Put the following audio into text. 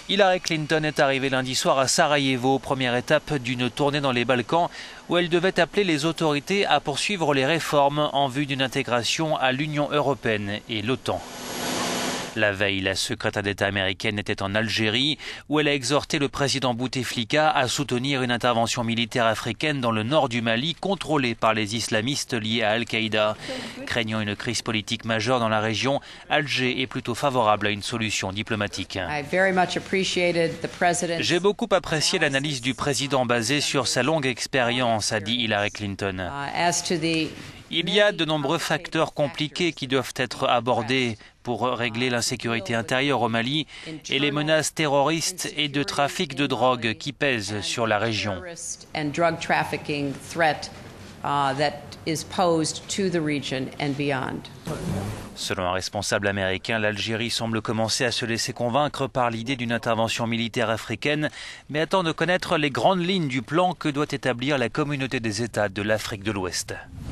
Hillary Clinton est arrivée lundi soir à Sarajevo, première étape d'une tournée dans les Balkans où elle devait appeler les autorités à poursuivre les réformes en vue d'une intégration à l'Union européenne et l'OTAN. La veille, la secrétaire d'État américaine était en Algérie où elle a exhorté le président Bouteflika à soutenir une intervention militaire africaine dans le nord du Mali contrôlée par les islamistes liés à Al-Qaïda. Craignant une crise politique majeure dans la région, Alger est plutôt favorable à une solution diplomatique. J'ai beaucoup apprécié l'analyse du président basée sur sa longue expérience, a dit Hillary Clinton. Il y a de nombreux facteurs compliqués qui doivent être abordés pour régler l'insécurité intérieure au Mali et les menaces terroristes et de trafic de drogue qui pèsent sur la région. Selon un responsable américain, l'Algérie semble commencer à se laisser convaincre par l'idée d'une intervention militaire africaine, mais attend de connaître les grandes lignes du plan que doit établir la communauté des États de l'Afrique de l'Ouest.